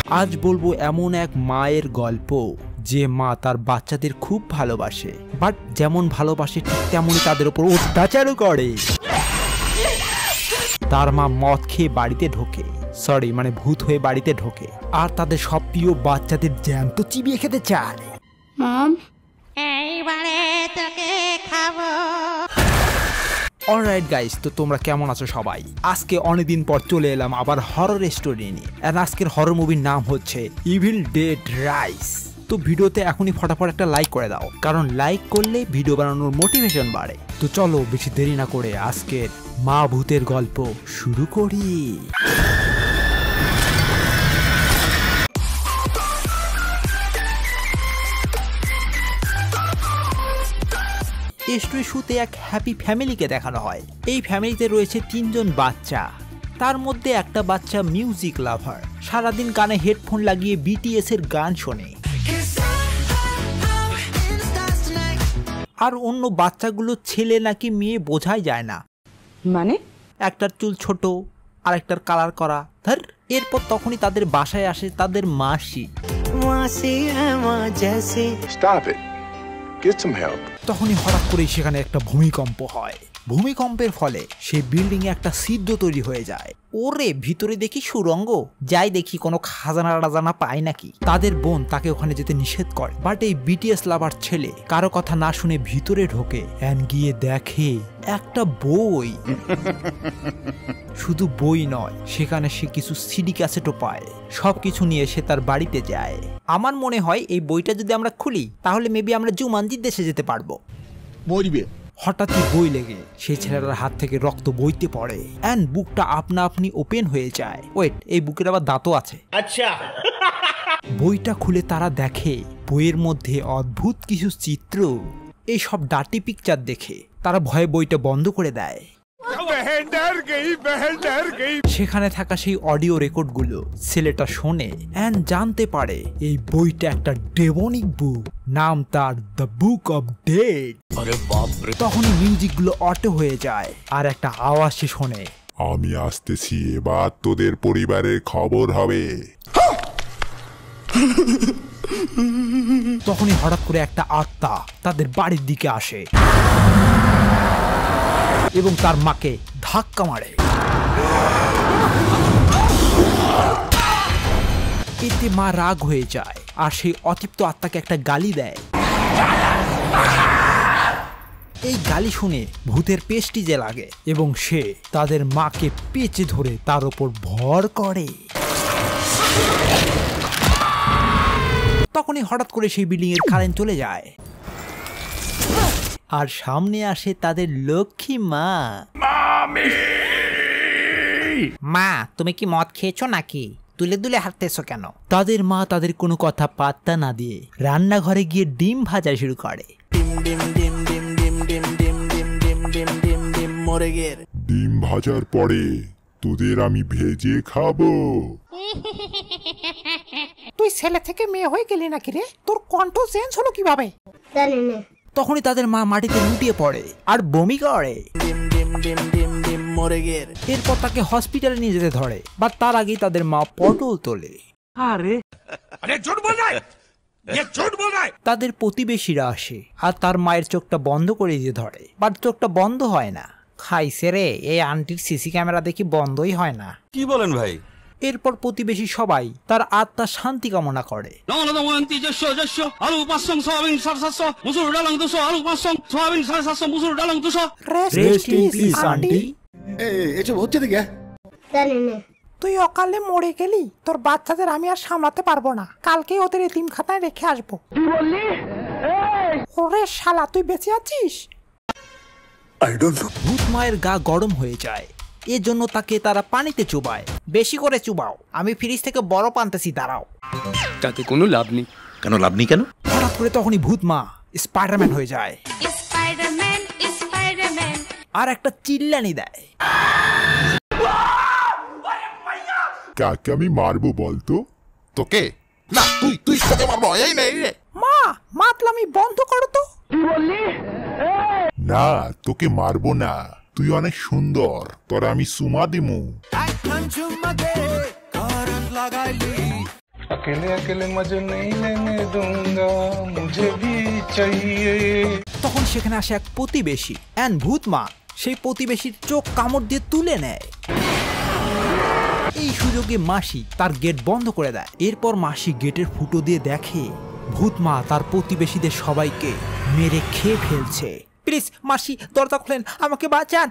আজ বলবো এমন এক মায়ের গল্প যে মা তার বাচ্চাদের খুব ভালোবাসে, বাট যেমন ভালোবাসে ঠিক তেমনই তাদের উপর অত্যাচারও করে। তার মা মদ খেয়ে বাড়িতে ঢোকে, ভূত হয়ে বাড়িতে ঢোকে, আর তাদের সব প্রিয় বাচ্চাদের জ্যান্ত চিবিয়ে খেতে চায়। মম, এইবারে তোকে খাবো। অলরাইট গাইস, তো তোমরা কেমন আছো সবাই? আজকে অনেকদিন পর চলে এলাম আবার হরর স্টোরি নিয়ে। আর আজকের হরর মুভির নাম হচ্ছে ইভিল ডেড রাইস। তো ভিডিওতে এখনই ফটাফট একটা লাইক করে দাও, কারণ লাইক করলে ভিডিও বানানোর মোটিভেশন বাড়ে। তো চলো বেশি দেরি না করে আজকের মা ভূতের গল্প শুরু করি। স্টোরি শুতে এক হ্যাপি ফ্যামিলিকে দেখানো হয়। এই ফ্যামিলিতে রয়েছে 3 জন বাচ্চা। তার মধ্যে একটা বাচ্চা মিউজিক লাভার, সারাদিন কানে হেডফোন লাগিয়ে বিটিএস এর গান শোনে। আর অন্য বাচ্চাগুলো ছেলে নাকি মেয়ে বোঝাই যায় না, মানে একটার চুল ছোট আর একটার কালার করা। এরপর তখনই তাদের বাসায় আসে তাদের মাসি। তখনই হঠাৎ করে সেখানে একটা ভূমিকম্প হয়। ভূমিকম্পের ফলে সেই বিল্ডিং এ একটা ছিদ্র তৈরি হয়ে যায়। ওরে ভিতরে দেখি সুরঙ্গ, যাই দেখি কোনো খাজানা রাজানা পায় নাকি। তাদের বোন তাকে ওখানে যেতে নিষেধ করে, বাট এই বিটিএস লাভার ছেলে কারো কথা না শুনে ভিতরে ঢোকে। এন্ড গিয়ে দেখে একটা বই। শুধু বই নয়, সেখানে সে কিছু সিডি ক্যাসেটও পায়। সবকিছু নিয়ে সে তার বাড়িতে যায়। আমার মনে হয় এই বইটা যদি আমরা খুলি তাহলে মেবি আমরা জুমানজির দেশে যেতে পারবো। মরবে। হঠাৎই বই লেগে সেই ছেলেটার হাত থেকে রক্ত বইতে পড়ে। এন্ড বুকটা আপনা আপনি ওপেন হয়ে যায়। ওয়েট, এই বুকের আবার দাঁতও আছে। আচ্ছা। বইটা খুলে তারা দেখে বইয়ের মধ্যে অদ্ভুত কিছু চিত্র। এই সব ডার্টি পিকচার দেখে তারা ভয়ে বইটা বন্ধ করে দেয়। সেখানে থাকা সেই অডিও রেকর্ডগুলো ছেলেটা শোনে এন্ড জানতে পারে এই বইটা একটা ডেমনিক বুক, নাম তার দ্য বুক অফ ডেড। তখনই মিউজিক গুলো অটো হয়ে যায় আর একটা আওয়াজ সে শোনে, আমি আসতেছি, এবার তোদের পরিবারের খবর হবে। তখনই হঠাৎ করে একটা আত্মা তাদের বাড়ির দিকে আসে এবং তার মাকে ধাক্কা মারে। এতে মা রাগ হয়ে যায় আর সেই অতৃপ্ত আত্মাকে একটা গালি দেয়। এই গালি শুনে ভূতের পেস্টি যে লাগে এবং সে তাদের মাকে পেঁচে ধরে তার উপর ভর করে। তখনই হঠাৎ করে সেই বিল্ডিং এর কারেন্ট চলে যায় আর সামনে আসে তাদের লক্ষ্মী মা। মা, তুমি কি মদ খেয়েছো নাকি? তুলে তুলে হাঁটতেছো কেন? তাদের মা তাদের কোনো কথা পাত্তা না দিয়ে রান্নাঘরে গিয়ে ডিম ভাজা শুরু করে। ডিম ভাজার পরে তোদের আমি ভেজে খাবো। তুই ছেলে থেকে মেয়ে হয়ে গেলি নাকি রে? তোর কণ্ঠ চেঞ্জ হলো কিভাবে? তখনই তাদের মা মাটিতে লুটিয়ে পড়ে আর বমি করে। এরপর তাকে হসপিটালে নিয়ে যেতে ধরে, বাট তার আগেই তাদের মা পটল তোলে। তাদের প্রতিবেশীরা আসে আর তার মায়ের চোখটা বন্ধ করে দিয়ে ধরে, বাট চোখটা বন্ধ হয় না। খাইছে রে, এই আন্টির সিসি ক্যামেরা দেখি বন্ধই হয় না। কি বলেন ভাই? এরপর প্রতিবেশী সবাই তার আত্মার শান্তি কামনা করে। তুই অকালে মরে গেলি, তোর বাচ্চাদের আমি আর সামলাতে পারবো না, কালকে ওদের এতিম খাতায় রেখে আসবো। ওরে শালা, তুই বেঁচে আছিস? ভূত মায়ের গা গরম হয়ে যায়, এজন্য তাকে তারা পানিতে চুবায়। বেশি করে চুবাও, আমি ফ্রিজ থেকে বরফ আনতেছি, দাঁড়াও। তাতে কোনো লাভ নেই। কেন লাভ নেই কেন? হঠাৎ করে তখনই ভূত মা স্পাইডারম্যান হয়ে যায় আর একটা চিল্লানি দেয়। কাকে আমি মারবো বলতো? তোকে না, তুই তোকে মারবো। এই নে, মা, মাতলামি বন্ধ করো তো। না, তোকে মারবো না, তুই অনেক সুন্দর, তোর আমি সুমা দিমু। अकेले अकेले मजे नहीं लेने दूंगा मुझे भी चाहिए। তখন সেখানে আসে এক প্রতিবেশী অ্যান্ড ভূতমা সেই প্রতিবেশীর চোখ কামড় দিয়ে তুলে নেয়। এই সুযোগে মাসি তার গেট বন্ধ করে দেয়। এরপর মাসি গেটের ফুটো দিয়ে দেখে ভূতমা তার প্রতিবেশীদের সবাইকে মেরে খেয়ে ফেলছে। প্লিজ মাসি দরজা খুলেন, আমাকে বাঁচান।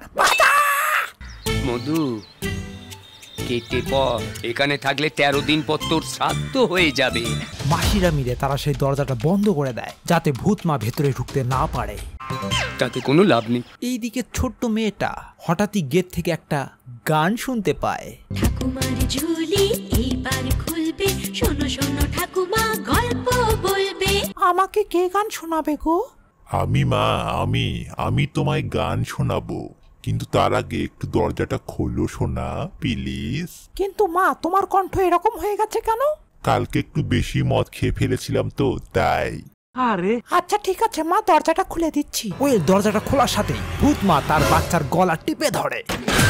মধু কেটে পর, এখানে থাকলে 13 দিন পর তোর শ্রাদ্ধ হয়ে যাবে। মাসিরা মিলে তারা সেই দরজাটা বন্ধ করে দেয় যাতে ভূতমা ভেতরে ঢুকতে না পারে। তাতে কোনো লাভ নেই। এইদিকে ছোট্ট মেয়েটা হঠাৎই গেট থেকে একটা গান শুনতে পায়। ঠাকুমার ঝুলি এইবার খুলবে, শোনো শোনো ঠাকুমা গল্প বলবে। আমাকে কে গান শোনাবে গো? আমি মা, আমি তোমায় গান শোনাবো, কিন্তু তার আগে একটু দরজাটা খোলো সোনা প্লিজ। কিন্তু মা, তোমার কণ্ঠ এরকম হয়ে গেছে কেন? কালকে একটু বেশি মদ খেয়ে ফেলেছিলাম তো তাই। আচ্ছা ঠিক আছে মা, দরজাটা খুলে দিচ্ছি। ওই দরজাটা খোলার সাথেই ভূতমা তার বাচ্চার গলা টিপে ধরে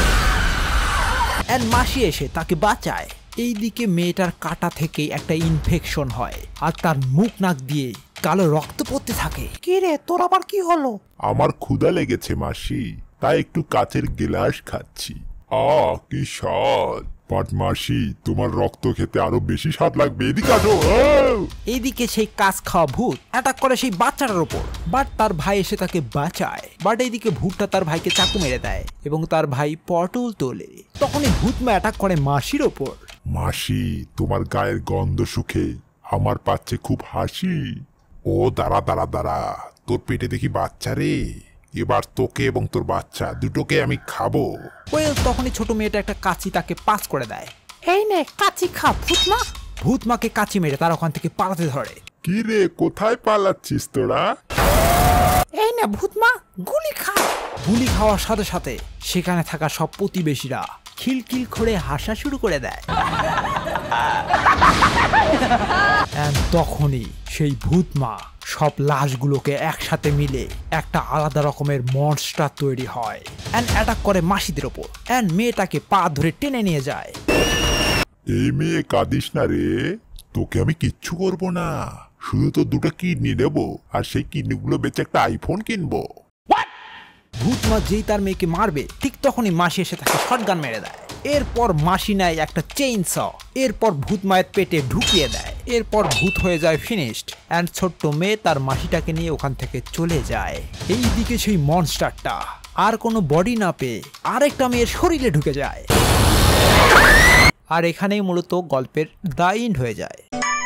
আর মাসি এসে তাকে বাঁচায়। এইদিকে মেয়েটার কাটা থেকে একটা ইনফেকশন হয় আর তার মুখ নাক দিয়ে কালো রক্ত পড়তে থাকে। কি রে, তোর আবার কি হলো? আমার ক্ষুধা লেগেছে মাসি, তাই একটু কাচের গ্লাস খাচ্ছি। কি স্বাদ! বাট মাসি, তোমার রক্ত খেতে আরো বেশি স্বাদ লাগবে, এদিকে আসো। এইদিকে সেই কাজ খাওয়া ভূত অ্যাটাক করে সেই বাচ্চাটার উপর, বাট তার ভাই এসে তাকে বাঁচায়। বাট এইদিকে ভূতটা তার ভাইকে চাকু মেরে দেয় এবং তার ভাই পটল তোলে। তখনই ভূতমা অ্যাটাক করে মাসির ওপর। মাসি, তোমার গায়ের গন্ধ সুখে আমার পাচ্ছে খুব হাসি। ও দাঁড়া দাঁড়া দাঁড়া, তোর পেটে দেখি বাচ্চা রে, এবার তোকে এবং তোর বাচ্চা দুটোকে আমি খাবো। ওয়েল তখনই ছোট মেয়েটা একটা কাঁচি তাকে পাস করে দেয়। এই নে কাচি খা ভূতমা। ভূতমাকে কাঁচি মেরে তার ওখান থেকে পালাতে ধরে। কি রে, কোথায় পালাচ্ছিস তোরা? এই নে ভূতমা, গুলি খা। গুলি খাওয়ার সাথে সাথে সেখানে থাকা সব প্রতিবেশীরা খিলখিল করে হাসা শুরু করে দেয়। তখনই সেই ভূতমা সব লাশগুলোকে একসাথে মিলে একটা আলাদা রকমের মনস্টার তৈরি হয় এন্ড অ্যাটাক করে মাসিদের ওপর এন্ড মেয়েটাকে পা ধরে টেনে নিয়ে যায়। এই মেয়ে কাঁদিস না রে, তোকে আমি কিচ্ছু করব না, শুধু তো দুটো কিডনি দেবো আর সেই কিডনিগুলো বেচে একটা আইফোন কিনবো। ভূতমা যেই তার মেয়েকে মারবে ঠিক তখনই মাসি এসে তাকে শটগান মেরে দেয়। এরপর মাসি নেয় একটা চেইন স, এরপর ভূত মায়ের পেটে ঢুকিয়ে দেয়। এরপর ভূত হয়ে যায় ফিনিশড এন্ড ছোট্ট মেয়ে তার মাসিটাকে নিয়ে ওখান থেকে চলে যায়। এইদিকে সেই মনস্টারটা আর কোনো বডি না পেয়ে আরেকটা মেয়ের শরীরে ঢুকে যায়। আর এখানেই মূলত গল্পের দ্য এন্ড হয়ে যায়।